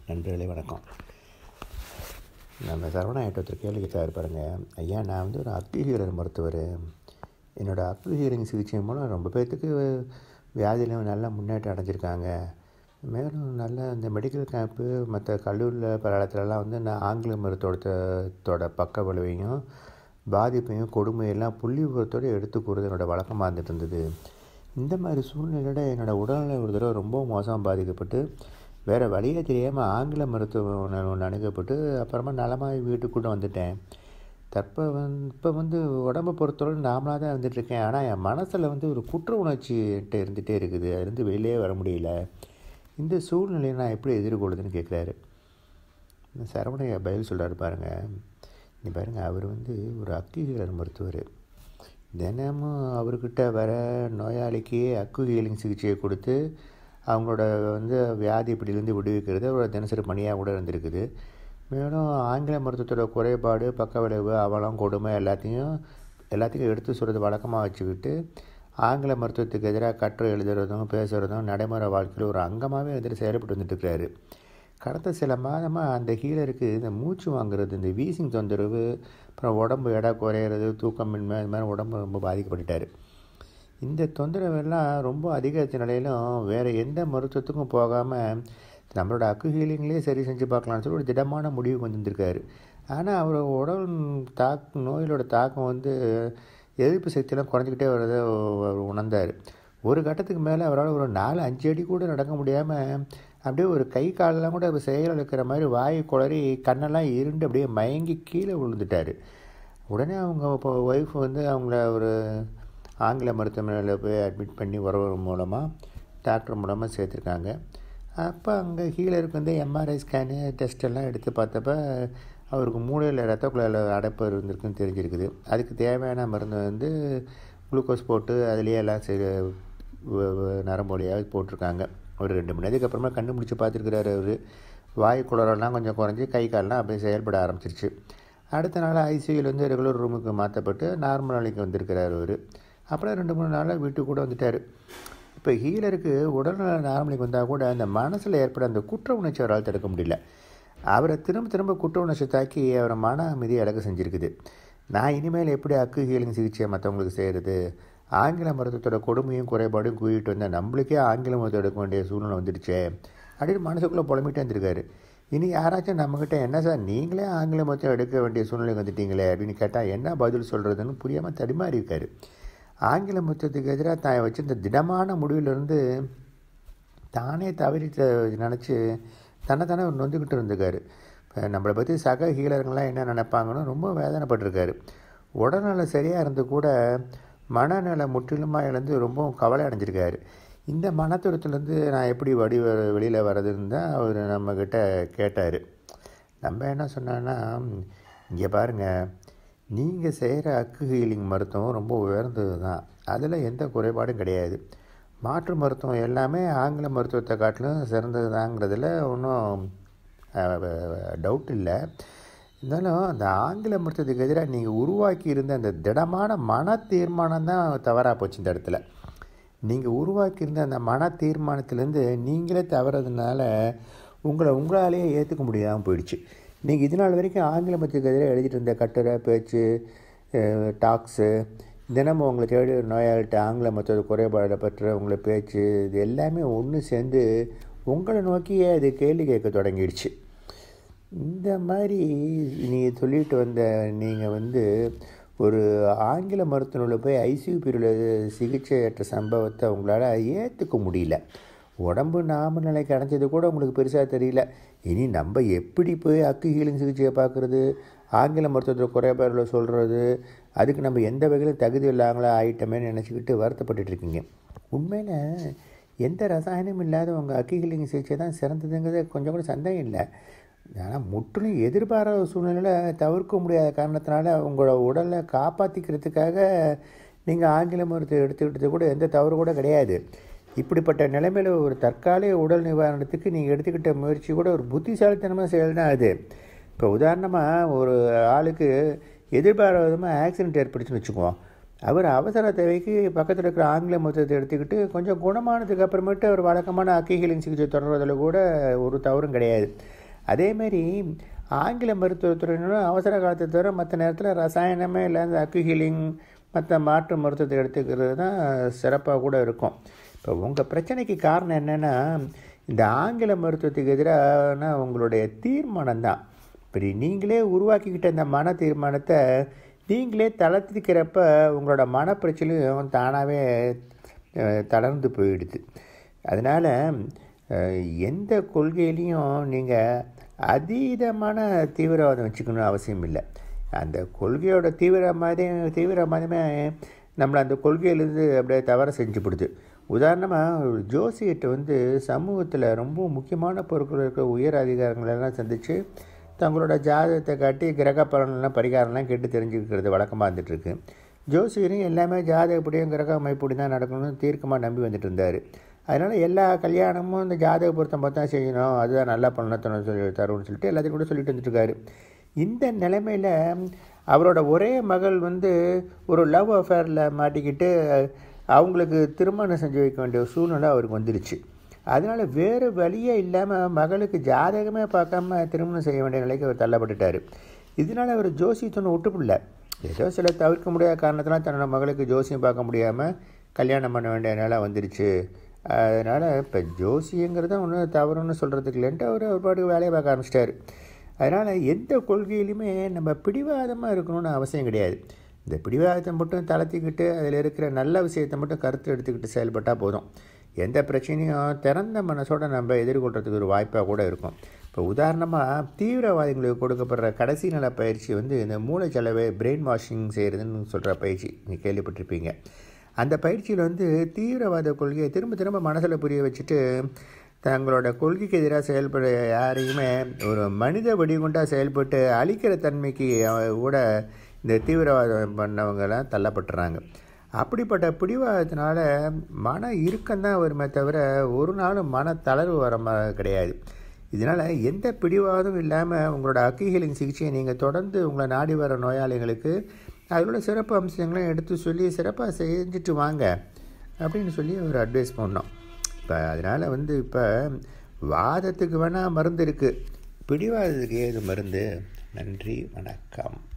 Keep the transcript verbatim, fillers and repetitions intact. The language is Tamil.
நண்பர்களே வணக்கம். நம்ம சரவணாயிட்ட ஒருத்தர் கேள்வி கேட்டார் பாருங்கள். ஐயா, நான் வந்து ஒரு அக்குஹீலர் மருத்துவர். என்னோடய அக்குஹீலிங் சிகிச்சை மூலம் ரொம்ப பேர்த்துக்கு வியாதியிலும் நல்ல முன்னேற்றம் அடைஞ்சிருக்காங்க. மேலும் நல்ல இந்த மெடிக்கல் கேம்ப்பு மற்ற கல்லூரியில் பல இடத்துலலாம் வந்து நான் ஆங்கில மருத்துவத்தோட பக்க விளைவையும் பாதிப்பையும் கொடுமையெல்லாம் புள்ளி விவரத்தோடு எடுத்து கூறுறது என்னோடய வழக்கமாக இருந்துட்டு இருந்தது. இந்த மாதிரி சூழ்நிலையோட என்னோடய உடல்நிலை ஒரு தடவை ரொம்ப மோசமாக பாதிக்கப்பட்டு வேறு வழியே தெரியாமல் ஆங்கில மருத்துவமனை ஒன்று அணுகப்பட்டு அப்புறமா நலமாகி வீட்டுக்கு கூட வந்துட்டேன். தற்போ வந்து இப்போ வந்து உடம்பை பொறுத்தவரை நார்மலாக தான் இருந்துகிட்ருக்கேன். ஆனால் என் மனசில் வந்து ஒரு குற்ற உணர்ச்சிகிட்ட இருந்துகிட்டே இருக்குது. அதுலேருந்து வெளியே வர முடியல. இந்த சூழ்நிலையை நான் எப்படி எதிர்கொள்ளுதுன்னு கேட்குறாரு. சரவணையா பதில் சொல்கிறாரு பாருங்கள். நீ பாருங்கள், அவர் வந்து ஒரு அக்குஹீலர் மருத்துவர். தினமும் அவர்கிட்ட வர நோயாளிக்கு அக்குஹீலிங் சிகிச்சையை கொடுத்து அவங்களோட வந்து வியாதி பிடியிலேருந்து விடுவிக்கிறது அவரோட தினசரி பணியாக கூட இருந்திருக்குது. மேலும் ஆங்கில மருத்துவத்தோட குறைபாடு, பக்க விளைவு, அவலம், கொடுமை எல்லாத்தையும் எல்லாத்தையும் எடுத்து சொல்கிறது வழக்கமாக வச்சுக்கிட்டு ஆங்கில மருத்துவத்துக்கு எதிராக கட்டுரை எழுதுறதும் பேசுகிறதும் நடைமுறை வாழ்க்கையில் ஒரு அங்கமாகவே வந்துட்டு செயல்பட்டு வந்துட்டுருக்கிறாரு. கடந்த சில மாதமாக அந்த ஹீலருக்கு இந்த மூச்சு வாங்குறது, இந்த வீசிங் தொந்தரவு, அப்புறம் உடம்பு எடை குறையிறது, தூக்கமின்மை, இது மாதிரி உடம்பு ரொம்ப பாதிக்கப்பட்டுட்டார். இந்த தொந்தரவெல்லாம் ரொம்ப அதிகரித்த நிலையிலும் வேறு எந்த மருத்துவத்துக்கும் போகாமல் நம்மளோட அக்குஹீலிங்லேயே சரி செஞ்சு பார்க்கலான்னு சொல்லி ஒரு திடமான முடிவு கொண்டு வந்திருக்காரு. ஆனால் அவர் உடல் தாக்கம் நோயிலோட தாக்கம் வந்து எதிர்ப்பு சக்தியெல்லாம் குறைஞ்சிக்கிட்டே வரதை உணர்ந்தார். ஒரு கட்டத்துக்கு மேலே அவரால் ஒரு நாலு அஞ்சு அடி கூட நடக்க முடியாமல் அப்படியே ஒரு கை காலெல்லாம் கூட செயல் இருக்கிற மாதிரி வாய் குளறி கண்ணெல்லாம் இருண்டு அப்படியே மயங்கி கீழே விழுந்துட்டார். உடனே அவங்க இப்போ ஒய்ஃப் வந்து அவங்கள ஒரு ஆங்கில மருத்துவமனையில் போய் அட்மிட் பண்ணி உறவு மூலமாக டாக்டர் மூலமாக சேர்த்துருக்காங்க. அப்போ அங்கே ஹீலருக்கு வந்து எம்ஆர்ஐ ஸ்கேனு டெஸ்ட் எல்லாம் எடுத்து பார்த்தப்ப அவருக்கு மூளையில் ரத்த குழாயில் அடைப்பு இருந்திருக்குன்னு தெரிஞ்சிருக்குது. அதுக்கு தேவையான மருந்து வந்து குளுக்கோஸ் போட்டு அதுலேயே எல்லாம் சரி நரம்பு வழியாக போட்டிருக்காங்க. ஒரு ரெண்டு மணி நேரத்துக்கு அப்புறமா கண்டுபிடிச்சி பார்த்துருக்குறாரு. அவர் வாய் குளரெல்லாம் கொஞ்சம் குறைஞ்சி கை காலெலாம் அப்படியே செயல்பட ஆரம்பிச்சிருச்சு. அடுத்த நாள் ஐசியூவில் வந்து ரெகுலர் ரூமுக்கு மாற்றப்பட்டு நார்மல் நிலைக்கு வந்திருக்கிறார் அவர். அப்புறம் ரெண்டு மூணு நாளாக வீட்டுக்கு கூட வந்துட்டார். இப்போ ஹீலருக்கு உடல்நல நார்மலுக்கு வந்தால் கூட அந்த மனசில் ஏற்பட அந்த குற்ற உணர்ச்சி அவரால் தடுக்க முடியல. அவரை திரும்ப திரும்ப குற்ற உணர்ச்சி தாக்கி அவரை மன அமைதியை இழக்க செஞ்சுருக்குது. நான் இனிமேல் எப்படி அக்கு ஹீலிங் சிகிச்சையை மற்றவங்களுக்கு செய்கிறது, ஆங்கில மருத்துவத்தோட கொடுமையும் குறைபாடும் கூட்டிகிட்டு வந்தால் நம்மளுக்கே ஆங்கில மருத்துவம் எடுக்க வேண்டிய சூழ்நிலை வந்துடுச்சே அப்படின்னு மனசுக்குள்ளே புலம்பிட்டே இருந்திருக்காரு. இனி யாராச்சும் நம்மக்கிட்ட என்ன சார் நீங்களே ஆங்கில மருத்துவம் எடுக்க வேண்டிய சூழ்நிலை வந்துட்டீங்களே அப்படின்னு கேட்டால் என்ன பதில் சொல்கிறதுன்னு புரியாமல் தடுமாறி இருக்காரு. ஆங்கில மருத்துவத்துக்கு எதிராக தான் வச்சிருந்த திடமான முடிவிலிருந்து தானே தவறி நினச்சி தன்னை தானே நொந்துக்கிட்டு இருந்திருக்காரு. இப்போ நம்மளை பற்றி சக ஹீலருங்களாம் என்ன நினைப்பாங்கன்னு ரொம்ப வேதனைப்பட்டிருக்காரு. உடல்நல சரியாக இருந்து கூட மனநல முற்றிலுமாக இழந்து ரொம்பவும் கவலை அடைஞ்சிருக்காரு. இந்த மனத்துறத்துலேருந்து நான் எப்படி வடி வெளியில் வர்றதுன்னு தான் அவர் நம்மக்கிட்ட கேட்டார். நம்ம என்ன சொன்னோன்னா, இங்கே பாருங்கள், நீங்கள் செய்கிற அக்கு ஹீலிங் மருத்துவம் ரொம்ப உயர்ந்தது தான், அதில் எந்த குறைபாடும் கிடையாது. மாற்று மருத்துவம் எல்லாமே ஆங்கில மருத்துவத்தை காட்டிலும் சிறந்தது தாங்கிறதுல ஒன்றும் டவுட் இல்லை. இருந்தாலும் அந்த ஆங்கில மருத்துவத்துக்கு எதிராக நீங்கள் உருவாக்கி இருந்த அந்த திடமான மன தீர்மானம் தான் தவறாக போச்சு. இந்த இடத்துல நீங்கள் உருவாக்கியிருந்த அந்த மன தீர்மானத்திலேருந்து நீங்களே தவறதுனால உங்களை உங்களாலேயே ஏற்றுக்க முடியாமல் போயிடுச்சு. நீங்கள் இது நாள் வரைக்கும் ஆங்கில மருத்துவத்துக்கு எதிராக எழுதிட்டு இருந்த கட்டுரை, பேச்சு, டாக்ஸு, தினமும் உங்களை தேடி நோயாளிகிட்ட ஆங்கில மருத்துவ குறைபாடு பற்ற உங்களை பேச்சு, இது எல்லாமே ஒன்று சேர்ந்து உங்களை நோக்கியே அது கேள்வி கேட்க தொடங்கிடுச்சு. இந்த மாதிரி நீங்கள் சொல்லிட்டு வந்த நீங்கள் வந்து ஒரு ஆங்கில மருத்துவமனையில் போய் ஐசியூ பிரிவில் சிகிச்சையற்ற சம்பவத்தை உங்களால் ஏற்றுக்க முடியல. உடம்பு நாம நிலைக்கு அடைஞ்சது கூட உங்களுக்கு பெருசாக தெரியல. இனி நம்ம எப்படி போய் அக்கு ஹீலிங் சிகிச்சையை பார்க்குறது, ஆங்கில மருத்துவத்தில் குறைபாடுகளை சொல்கிறது, அதுக்கு நம்ம எந்த வகையிலும் தகுதி இல்லாங்களா ஆகிட்டோமேன்னு நினச்சிக்கிட்டு வருத்தப்பட்டுருக்கீங்க. உண்மையில் எந்த ரசாயனமும் இல்லாத உங்கள் அக்கு ஹீலிங் சிகிச்சை தான் சிறந்ததுங்கிறது கொஞ்சம் கூட சந்தேகம் இல்லை. ஆனால் முற்றிலும் எதிர்பாராத சூழ்நிலையில் தவிர்க்க முடியாத காரணத்தினால உங்களோட உடலை காப்பாற்றிக்கிறதுக்காக நீங்கள் ஆங்கில மருத்துவம் எடுத்துக்கிட்டது கூட எந்த தவறு கூட கிடையாது. இப்படிப்பட்ட நிலைமையில் ஒரு தற்காலிக உடல் நிவாரணத்துக்கு நீங்கள் எடுத்துக்கிட்ட முயற்சி கூட ஒரு புத்திசாலித்தனமாக செயல் தான் அது. இப்போ உதாரணமாக ஒரு ஆளுக்கு எதிர்பாராத விதமாக ஆக்சிடென்ட் ஏற்படுச்சுன்னு வச்சுக்குவோம். அவர் அவசர தேவைக்கு பக்கத்தில் இருக்கிற ஆங்கில மருத்துவத்தை எடுத்துக்கிட்டு கொஞ்சம் குணமானதுக்கு அப்புறமேட்டு அவர் வழக்கமான அக்கு ஹீலிங் சிகிச்சை தொடர்வதில் கூட ஒரு தவறும் கிடையாது. அதேமாரி ஆங்கில மருத்துவத்துறையினரும் அவசர காலத்தை தவிர மற்ற நேரத்தில் ரசாயனமே இல்லை இந்த அக்கு ஹீலிங் மற்ற மாற்று மருத்துவத்தை எடுத்துக்கிறது தான் சிறப்பாக கூட இருக்கும். இப்போ உங்கள் பிரச்சனைக்கு காரணம் என்னென்னா இந்த ஆங்கில மருத்துவத்துக்கு எதிரான உங்களுடைய தீர்மானம் தான். இப்படி நீங்களே உருவாக்கிக்கிட்ட இந்த மன தீர்மானத்தை நீங்களே தளர்த்திக்கிறப்ப உங்களோட மனப்பிரச்சனையும் தானாகவே தளர்ந்து போயிடுது. அதனால் எந்த கொள்கையிலையும் நீங்கள் அதீதமான தீவிரவாதம் வச்சுக்கணும் அவசியம் இல்லை. அந்த கொள்கையோட தீவிரமாதே தீவிரமாதமே நம்மளை அந்த கொள்கையிலேருந்து அப்படியே தவற செஞ்சுப்படுது. உதாரணமாக ஜோசியத்தை வந்து சமூகத்தில் ரொம்ப முக்கியமான பொருட்கள் இருக்கிற உயர் அதிகாரங்களெல்லாம் சந்தித்து தங்களோட ஜாதகத்தை காட்டி கிரக பலன்லாம் பரிகாரம்லாம் கேட்டு தெரிஞ்சுக்கிறது வழக்கமாக இருந்துகிட்ருக்கு. ஜோசியரும் எல்லாமே ஜாதகப்படியும் கிரக அமைப்படி தான் நடக்கணும்னு தீர்க்கமாக நம்பி வந்துட்டு இருந்தார். அதனால் எல்லா கல்யாணமும் இந்த ஜாதக பொருத்தம் பார்த்தா செய்யணும், அதுதான் நல்லா பண்ணணும் சொல்லி தரும்னு சொல்லிட்டு எல்லாத்தையும் கூட சொல்லிட்டு வந்துட்டுருக்காரு. இந்த நிலைமையில் அவரோட ஒரே மகள் வந்து ஒரு லவ் அஃபேரில் மாட்டிக்கிட்டு அவங்களுக்கு திருமணம் செஞ்சு வைக்க வேண்டிய சூழ்நிலை அவருக்கு வந்துடுச்சு. அதனால் வேறு வழியே இல்லாமல் மகளுக்கு ஜாதகமே பார்க்காம திருமணம் செய்ய வேண்டிய நிலைக்கு அவர் தள்ளப்பட்டுட்டார். இதனால் அவர் ஜோசியத்தொன்று விட்டுப்பிடல. ஏதோ சில தவிர்க்க முடியாத காரணத்தினால் தன்னோட மகளுக்கு ஜோசியம் பார்க்க முடியாமல் கல்யாணம் பண்ண வேண்டிய நிலை வந்துடுச்சு. அதனால் இப்போ ஜோசியங்கிறத ஒன்றும் தவறுன்னு சொல்கிறதுக்கு இல்லைன்ட்டு அவர் ஒரு பாட்டுக்கு வேலையை பார்க்க ஆரம்பிச்சிட்டார். அதனால் எந்த கொள்கையிலுமே நம்ம பிடிவாதமாக இருக்கணும்னு அவசியம் கிடையாது. இந்த பிடிவாதத்தை மட்டும் தளர்த்திக்கிட்டு அதில் இருக்கிற நல்ல விஷயத்தை மட்டும் கருத்து எடுத்துக்கிட்டு செயல்பட்டால் போதும். எந்த பிரச்சனையும் திறந்த மனசோடு நம்ம எதிர்கொள்கிறதுக்கு ஒரு வாய்ப்பாக கூட இருக்கும். இப்போ உதாரணமாக தீவிரவாதிகளுக்கு கொடுக்கப்படுற கடைசி நல பயிற்சி வந்து இந்த மூளைச்சலவை பிரெயின் வாஷிங் செய்கிறதுன்னு சொல்கிற பயிற்சி நீங்கள் கேள்விப்பட்டிருப்பீங்க. அந்த பயிற்சியில் வந்து தீவிரவாத கொள்கையை திரும்ப திரும்ப மனசில் புரிய வச்சுட்டு தங்களோட கொள்கைக்கு எதிராக செயல்பட யாரையுமே ஒரு மனித வெடிகுண்டாக செயல்பட்டு அழிக்கிற தன்மைக்கு கூட இந்த தீவிரவாதம் பண்ணவங்கெல்லாம் தள்ளப்பட்டுறாங்க. அப்படிப்பட்ட பிடிவாதத்தினால மன இறுக்கம்தான் வருமே தவிர ஒரு நாளும் மன தளர்வு வர கிடையாது. இதனால் எந்த பிடிவாதமும் இல்லாமல் உங்களோட அக்கு ஹீலிங் சிகிச்சையை நீங்கள் தொடர்ந்து உங்களை நாடி வர நோயாளிகளுக்கு அதோட சிறப்பு அம்சங்களையும் எடுத்து சொல்லி சிறப்பாக செஞ்சுட்டு வாங்க அப்படின்னு சொல்லி ஒரு அட்வைஸ் பண்ணோம். இப்போ அதனால் வந்து இப்போ வாதத்துக்கு வேணால் மருந்து இருக்குது, பிடிவாதத்துக்கு ஏது மருந்து? நன்றி, வணக்கம்.